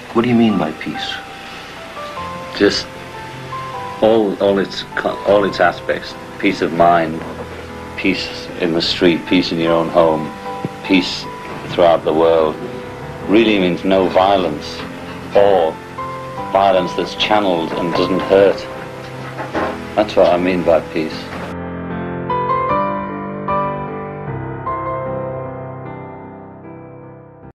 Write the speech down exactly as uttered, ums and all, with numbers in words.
What do you mean by peace? Just all, all its, all its aspects. Peace of mind, peace in the street, peace in your own home, peace throughout the world. Really means no violence, or violence that's channeled and doesn't hurt. That's what I mean by peace.